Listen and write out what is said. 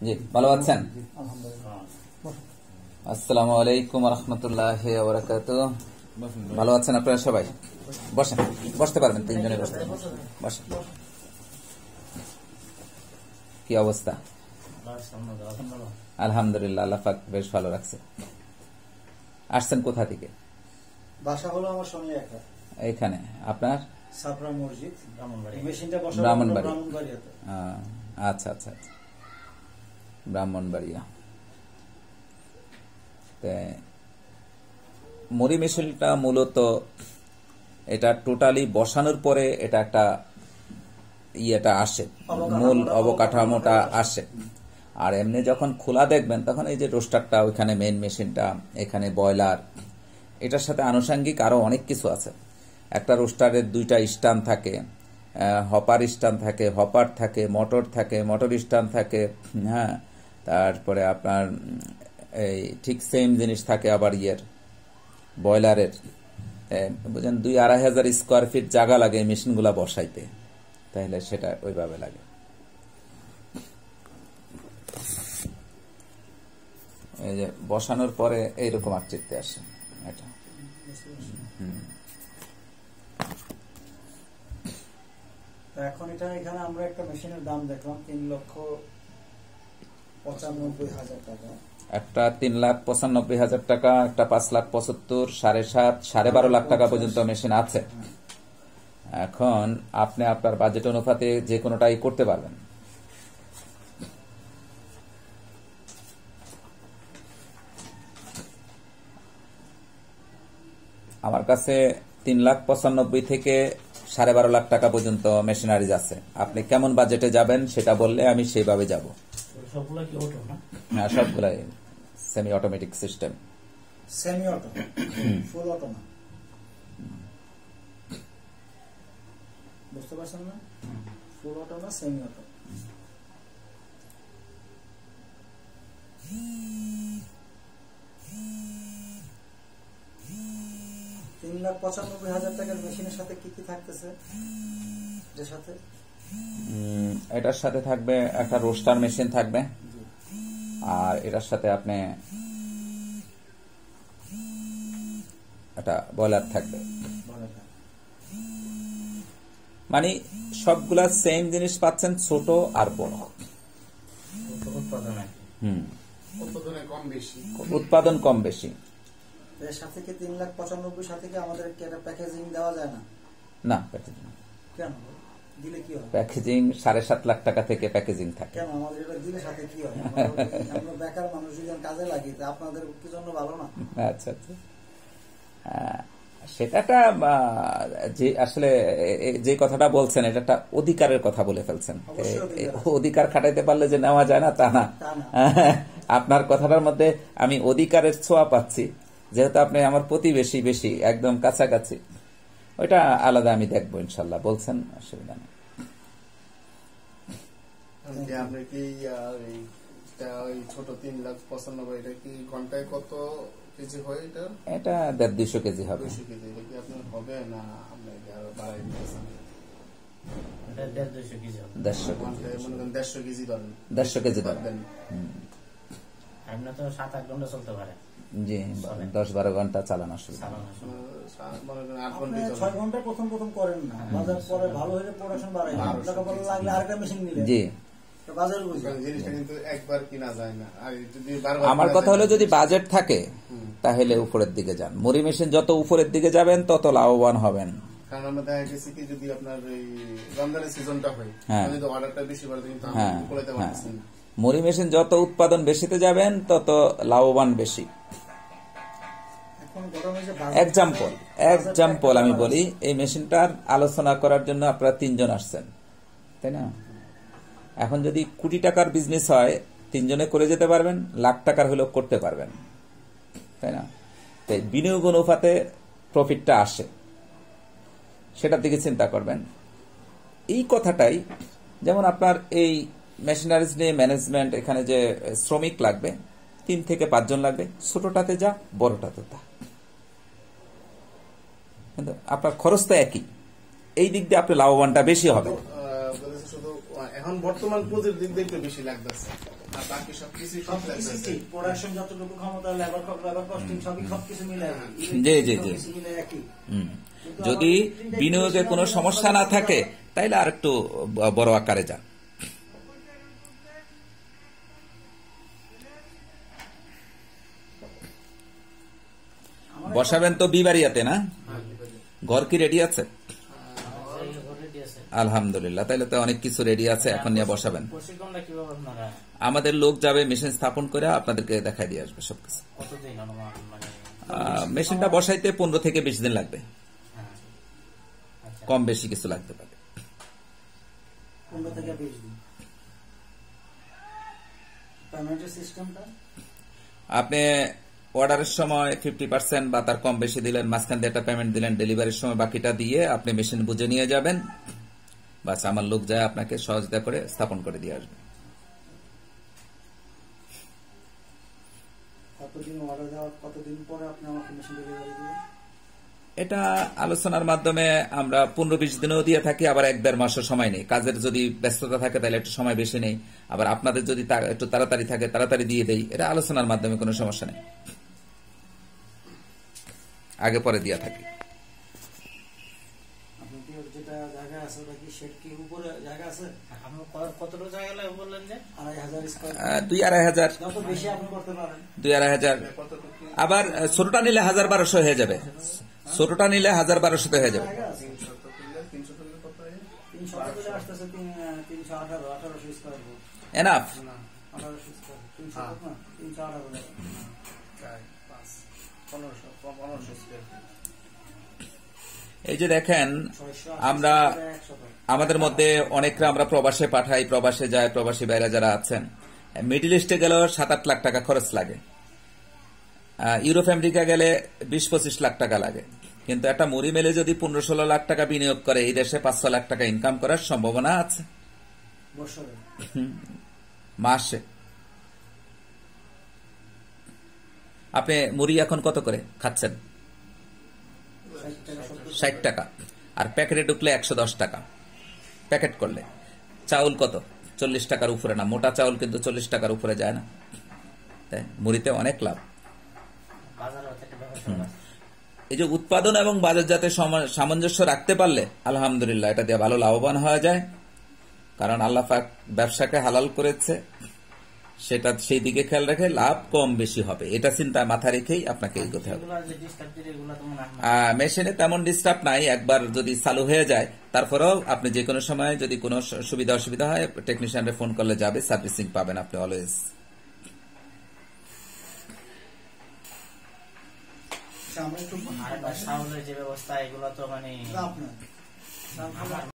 জি, ভালো আছেন? আসসালামু আলাইকুম রহমতুল্লাহি ওয়া বারাকাতুহু। ভালো আছেন আপনারা সবাই? বসেন, বসতে পারবেন, তিনজনে বসতে পারবেন। বসেন। কি অবস্থা? আলহামদুলিল্লাহ, আল্লাহ পাক বেশ ভালো রাখছে। আসছেন কোথা থেকে? বাসা হলো আমার সঙ্গে এইখানে। আপনার? সাপরা মসজিদ, ব্রাহ্মণবাড়িয়া। ব্রাহ্মণবাড়িয়াতে। আচ্ছা আচ্ছা আচ্ছা, ব্রাহ্মণবাড়িয়া। মুড়ি মিছিলটা মূলত এটা টোটালি বসানোর পরে এটা একটা ইয়েটা আসে, মূল অবকাঠামোটা আসে। আর এমনি যখন খোলা দেখবেন তখন এই যে রোস্টারটা, ওইখানে মেইন মেশিনটা, এখানে বয়লার, এটার সাথে আনুষঙ্গিক আরো অনেক কিছু আছে। একটা রোস্টারের দুইটা স্ট্যান্ড থাকে, হপার স্ট্যান্ড থাকে, হপার থাকে, মোটর স্ট্যান্ড থাকে। হ্যাঁ, তারপরে আপনার এই ঠিক সেম জিনিস থাকে আবার বয়লারের। বুঝলেন, 2-2.5 হাজার স্কোয়ার ফিট জায়গা লাগে এই মেশিনগুলা বসাইতে, তাহলে সেটা ওইভাবে লাগে। এই যে বসানোর পরে এইরকম আকৃতি আসে এটা। এখন এটা এখানে আমরা একটা মেশিনের দাম দেখলাম 3,95,000 টাকা। একটা 3,95,000 টাকা, একটা 5,75,000, 7.5, 12.5 লাখ টাকা পর্যন্ত মেশিন আছে। এখন আপনি আপনার বাজেট অনুপাতে যে কোনোটাই করতে পারবেন। আমার কাছে 3,95,000 থেকে 12.5 লাখ টাকা পর্যন্ত মেশিনারিজ আছে। আপনি কেমন বাজেটে যাবেন সেটা বললে আমি সেইভাবে যাব। সবগুলা কি অটো না? হ্যাঁ, সবগুলাই semi automatic system. Semi auto, full auto না। বুঝতে পারছেন না? ফুল অটো না, সেমি অটো। 3,95,000 টাকার মেশিনের সাথে কি কি থাকতেছে? এর সাথে এটার সাথে থাকবে একটা রোস্টার মেশিন থাকবে, আর এটার সাথে আপনি একটা বয়লার থাকবে। মানে সবগুলা সেম জিনিস পাচ্ছেন, ছোট আর বড়। উৎপাদন কম বেশি। এর সাথে কি 3,95,000 সাথে কি আমাদের কি একটা প্যাকেজিং দেওয়া যায় না? না, প্যাকেজিং কেন দিলে কি হয়? প্যাকেজিং 7.5 লাখ টাকা থেকে প্যাকেজিং থাকে। কেন আমাদের এটা দিলে সাথে কি হয়? আমরা বেকার মানুষ যদি কাজে লাগি, তা আপনাদের কি জন্য ভালো না? আচ্ছা আচ্ছা, সেটাটা যে আসলে যে কথাটা বলছেন এটা একটা অধিকারের কথা বলে ফেলছেন। অধিকার খাটাইতে পারলে যে নেওয়া যায় না তা না। আপনার কথাটার মধ্যে আমি অধিকারের ছোঁয়া পাচ্ছি, যেহেতু আপনি আমার প্রতিবেশী, বেশি একদম কাছাকাছি। ওইটা আলাদা আমি দেখবো ইনশাল্লাহ, বলছেন, অসুবিধা নেই। আপনি কি ছোট 3,95,000 এটা কি ঘন্টায় কত কেজি হয়? এটা 150-200 কেজি হবে। 200 কেজি এটা কি আপনার হবে না? আপনি আরো বাড়াই দিতেছেন? 150 কেজি হবে। 150 কেজি পাবেন। 150 কেজি পাবেন। আপনি তো 7-8 ঘন্টা চলতে পারে। জি, 10-12 ঘন্টা চালানো অসুবিধা। 6 ঘন্টা প্রথম করেন না, বাজার পরে ভালো হলে প্রোডাকশন বাড়ায়, টাকা ভালো লাগলে আরেকটা মেশিন নিলেন। জি, বাজার বুঝি জিনিসটা কিন্তু একবার কিনা যায় না। আর যদি আমার কথা হলো যদি বাজেট থাকে তাহলে উপরের দিকে যান। মুড়ি মেশিন যত উপরের দিকে যাবেন তত লাভবান হবেন। কারণ আমরা দেখা গেছে কি, যদি আপনার এই রমজানের সিজনটা হয়, যদি অর্ডারটা বেশি বাড়ে কিন্তু আমরা বলতে পারছি না। মুড়ি মেশিন যত উৎপাদন বেশিতে যাবেন তত লাভবান বেশি। এক্সাম্পল আমি বলি, এই মেশিনটার আলোচনা করার জন্য আপনারা 3 জন আসছেন, তাই না? এখন যদি কোটি টাকার বিজনেস হয়, 3 জনে করে যেতে পারবেন, লাখ টাকার হলেও করতে পারবেন, তাই না? তাই বিনিয়োগ অনুপাতে প্রফিটটা আসে, সেটার দিকে চিন্তা করবেন। এই কথাটাই, যেমন আপনার এই মেশিনারিজ নিয়ে ম্যানেজমেন্ট, এখানে যে শ্রমিক লাগবে 3 থেকে 5 জন লাগবে, ছোটটাতে যা বড়টাতে তা, কিন্তু আপনার খরচ তো একই। এই দিক দিয়ে আপনি লাভবানটা বেশি হবে। শুধু এখন বর্তমান পুঁজির দিক দিয়ে একটু বেশি লাগতেছে, আর বাকি সবকিছু সব লাগতেছে। প্রোডাকশন যতটুকু ক্ষমতা, লেবার কস্টিং সবকিছু মিলে জি জি জি। যদি বিনিয়োগে কোনো সমস্যা না থাকে তাইলে আর একটু বড় আকারে যান। বসাবেন তো বিবাড়িয়াতে না? ঘর কি রেডি আছে? আলহামদুলিল্লাহ, তাইলে তো অনেক কিছু রেডি আছে, এখন নিয়ে বসাবেন। আমাদের লোক যাবে, মেশিন স্থাপন করে আপনাদেরকে দেখাই দিয়ে আসবে সবকিছু। মেশিনটা বসাইতে 15 থেকে 20 দিন লাগবে, কম বেশি কিছু লাগতে পারে। 15 থেকে 20 দিন। পেমেন্টের সিস্টেমটা আপনি অর্ডারের সময় 50% বা তার কম বেশি দিলেন, মাঝখান দিয়ে একটা পেমেন্ট দিলেন, ডেলিভারির সময় বাকিটা দিয়ে আপনি মেশিন বুঝে নিয়ে যাবেন, বাস আমার লোক যায় আপনাকে সহযোগিতা করে স্থাপন করে দিয়ে আসবে। কতদিন অর্ডার দেওয়ার কতদিন পরে আপনি আমাকে মেশিন ডেলিভারি দিবেন? এটা আলোচনার মাধ্যমে আমরা 15-20 দিনেও দিয়ে থাকি, আবার 1-1.5 মাসও সময় নেই। কাজের যদি ব্যস্ততা থাকে তাহলে একটু সময় বেশি নেই, আবার আপনাদের যদি একটু তাড়াতাড়ি থাকে তাড়াতাড়ি দিয়ে দেই। এটা আলোচনার মাধ্যমে কোনো সমস্যা নেই, আগে পরে দিয়ে থাকি। আপনি কি যেটা জায়গা আছে ওটা কি শেড কি উপরে জায়গা আছে? আমরা কতটা জায়গা লাগে বললেন যে 2500 স্কয়ার, 2-2,500, যত বেশি আপনি করতে পারেন। 2-2,500। আবার ছোটটা নিলে 1,000-1,200 হয়ে যাবে, ছোটটা নিলে 1,000-1,200 হয়ে যাবে। 300 টাকা আসতেছে 318 স্কয়ার ফুট। এনাফ। 1800 স্কয়ার 300 না 318 1500 স্কয়ার ফিট। এই যে দেখেন, আমরা আমাদের মধ্যে অনেকরা আমরা প্রবাসে পাঠাই, প্রবাসে যায়, প্রবাসী বাইরে যারা আছেন, মিডল ইস্টে গেলেও 7-8 লাখ টাকা খরচ লাগে, ইউরোপ আমেরিকা গেলে 20-25 লাখ টাকা লাগে। কিন্তু একটা মুড়ি মেলে যদি 15-16 লাখ টাকা বিনিয়োগ করে এই দেশে 5-6 লাখ টাকা ইনকাম করার সম্ভাবনা আছে বছরে, মাসে। আপনি মুড়ি এখন কত করে খাচ্ছেন? 60 টাকা, আর প্যাকেটে ঢুকলে 110 টাকা প্যাকেট করলে। চাউল কত? 40 টাকার উপরে না, মোটা চাউল কিন্তু 40 টাকার উপরে যায় না। তাই মুড়িতে অনেক লাভ। এই যে উৎপাদন এবং বাজারজাতে সামঞ্জস্য রাখতে পারলে আলহামদুলিল্লাহ এটা দিয়ে ভালো লাভবান হওয়া যায়, কারণ আল্লাহ পাক ব্যবসাকে হালাল করেছে, সেটা সেই দিকে খেয়াল রেখে লাভ কম বেশি হবে, এটা চিন্তা মাথা রেখেই আপনাকে এগোতে হবে। মেশিনে তেমন ডিস্টার্ব নাই, একবার যদি চালু হয়ে যায় তারপরেও আপনি যে কোনো সময় যদি কোনো সুবিধা অসুবিধা হয় টেকনিশিয়ানরে ফোন করলে যাবে, সার্ভিসিং পাবেন আপনি অলওয়েজ। আমরা একটু যে ব্যবস্থা এগুলো তো মানে